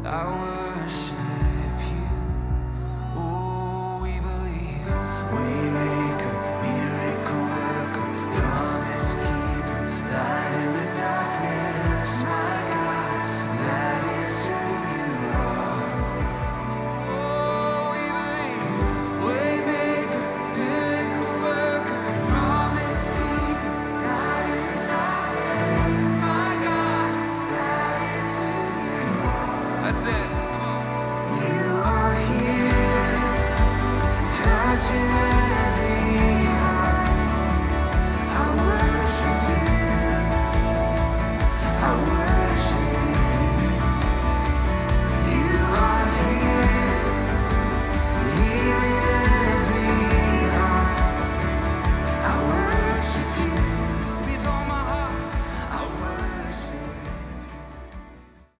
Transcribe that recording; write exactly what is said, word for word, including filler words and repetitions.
I worship you. Oh, we believe. Waymaker, miracle worker, promise keeper, light in the darkness, my God, that is who you are. Oh, we believe. Waymaker, miracle worker, promise keeper, light in the darkness, my God, that is who you are. That's it. You are here, touching